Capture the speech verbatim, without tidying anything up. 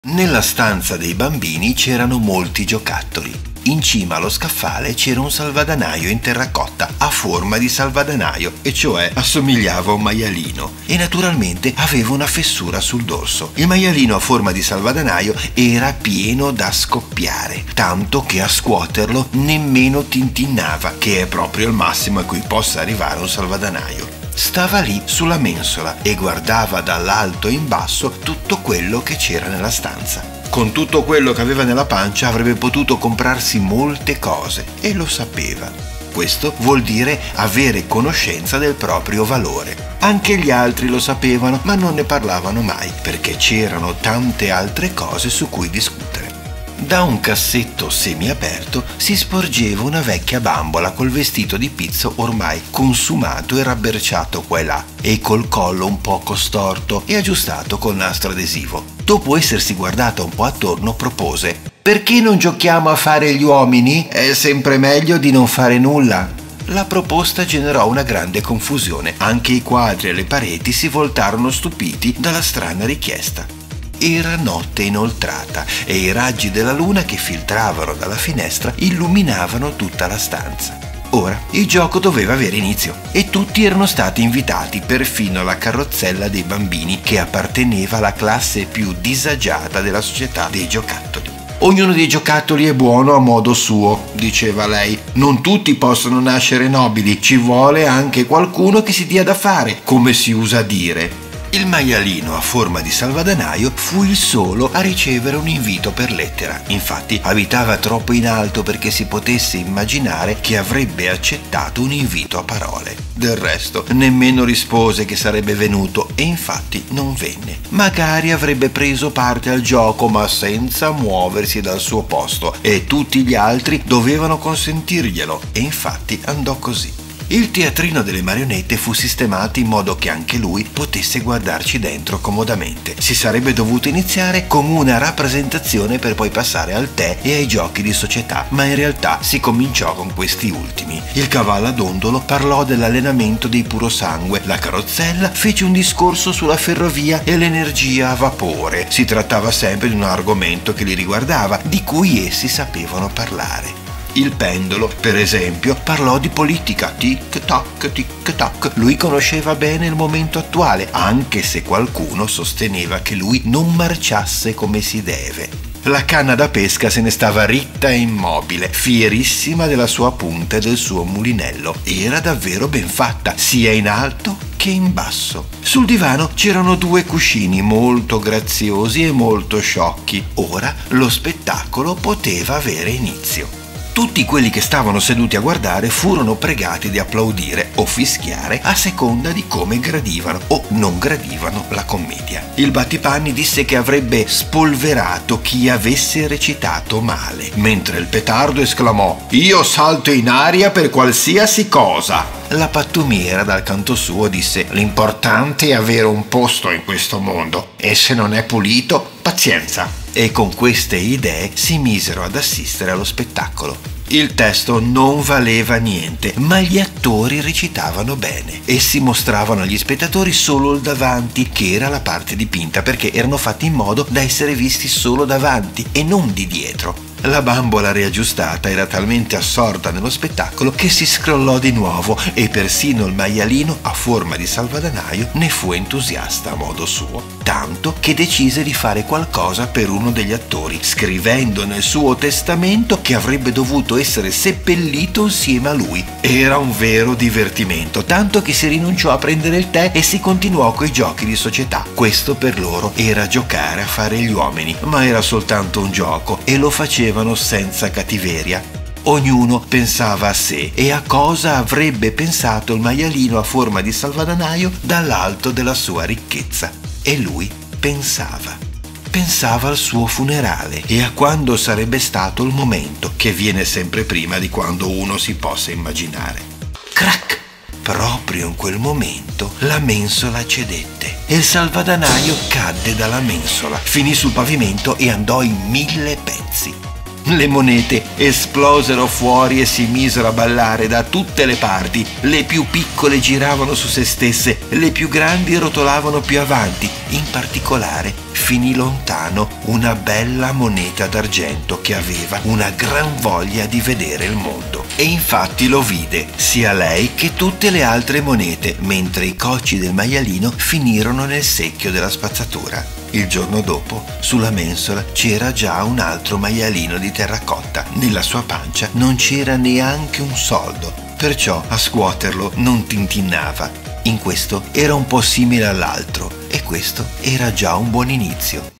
Nella stanza dei bambini c'erano molti giocattoli. In cima allo scaffale c'era un salvadanaio in terracotta a forma di salvadanaio, e cioè assomigliava a un maialino, e naturalmente aveva una fessura sul dorso. Il maialino a forma di salvadanaio era pieno da scoppiare, tanto che a scuoterlo nemmeno tintinnava, che è proprio il massimo a cui possa arrivare un salvadanaio. Stava lì sulla mensola e guardava dall'alto in basso tutto quello che c'era nella stanza. Con tutto quello che aveva nella pancia avrebbe potuto comprarsi molte cose, e lo sapeva. Questo vuol dire avere conoscenza del proprio valore. Anche gli altri lo sapevano, ma non ne parlavano mai, perché c'erano tante altre cose su cui discutere. Da un cassetto semiaperto si sporgeva una vecchia bambola col vestito di pizzo ormai consumato e rabberciato qua e là, e col collo un poco storto e aggiustato col nastro adesivo. Dopo essersi guardata un po' attorno, propose: «Perché non giochiamo a fare gli uomini? È sempre meglio di non fare nulla». La proposta generò una grande confusione. Anche i quadri e le pareti si voltarono stupiti dalla strana richiesta. Era notte inoltrata e i raggi della luna che filtravano dalla finestra illuminavano tutta la stanza. Ora il gioco doveva avere inizio e tutti erano stati invitati, perfino la carrozzella dei bambini, che apparteneva alla classe più disagiata della società dei giocattoli. «Ognuno dei giocattoli è buono a modo suo», diceva lei. «Non tutti possono nascere nobili, ci vuole anche qualcuno che si dia da fare, come si usa dire». Il maialino a forma di salvadanaio fu il solo a ricevere un invito per lettera. Infatti abitava troppo in alto perché si potesse immaginare che avrebbe accettato un invito a parole. Del resto nemmeno rispose che sarebbe venuto, e infatti non venne. Magari avrebbe preso parte al gioco, ma senza muoversi dal suo posto, e tutti gli altri dovevano consentirglielo, e infatti andò così. Il teatrino delle marionette fu sistemato in modo che anche lui potesse guardarci dentro comodamente. Si sarebbe dovuto iniziare con una rappresentazione per poi passare al tè e ai giochi di società, ma in realtà si cominciò con questi ultimi. Il cavallo a dondolo parlò dell'allenamento dei purosangue, la carrozzella fece un discorso sulla ferrovia e l'energia a vapore. Si trattava sempre di un argomento che li riguardava, di cui essi sapevano parlare. Il pendolo, per esempio, parlò di politica, tic-tac, tic-tac. Lui conosceva bene il momento attuale, anche se qualcuno sosteneva che lui non marciasse come si deve. La canna da pesca se ne stava ritta e immobile, fierissima della sua punta e del suo mulinello. Era davvero ben fatta, sia in alto che in basso. Sul divano c'erano due cuscini molto graziosi e molto sciocchi. Ora lo spettacolo poteva avere inizio. Tutti quelli che stavano seduti a guardare furono pregati di applaudire o fischiare a seconda di come gradivano o non gradivano la commedia. Il battipanni disse che avrebbe spolverato chi avesse recitato male, mentre il petardo esclamò: «Io salto in aria per qualsiasi cosa». La pattumiera dal canto suo disse: «L'importante è avere un posto in questo mondo, e se non è pulito, pazienza». E con queste idee si misero ad assistere allo spettacolo. Il testo non valeva niente, ma gli attori recitavano bene. Essi mostravano agli spettatori solo il davanti, che era la parte dipinta, perché erano fatti in modo da essere visti solo davanti e non di dietro. La bambola riaggiustata era talmente assorta nello spettacolo che si scrollò di nuovo, e persino il maialino a forma di salvadanaio ne fu entusiasta a modo suo, tanto che decise di fare qualcosa per uno degli attori, scrivendo nel suo testamento che avrebbe dovuto essere seppellito insieme a lui. Era un vero divertimento, tanto che si rinunciò a prendere il tè e si continuò coi giochi di società. Questo per loro era giocare a fare gli uomini, ma era soltanto un gioco e lo facevano senza cattiveria. Ognuno pensava a sé e a cosa avrebbe pensato il maialino a forma di salvadanaio dall'alto della sua ricchezza. E lui pensava. Pensava al suo funerale e a quando sarebbe stato il momento, che viene sempre prima di quando uno si possa immaginare. Crac! Proprio in quel momento la mensola cedette e il salvadanaio cadde dalla mensola, finì sul pavimento e andò in mille pezzi. Le monete esplosero fuori e si misero a ballare da tutte le parti. Le più piccole giravano su se stesse, le più grandi rotolavano più avanti. In particolare finì lontano una bella moneta d'argento che aveva una gran voglia di vedere il mondo. E infatti lo vide, sia lei che tutte le altre monete, mentre i cocci del maialino finirono nel secchio della spazzatura. Il giorno dopo, sulla mensola c'era già un altro maialino di terracotta. Nella sua pancia non c'era neanche un soldo, perciò a scuoterlo non tintinnava. In questo era un po' simile all'altro, e questo era già un buon inizio.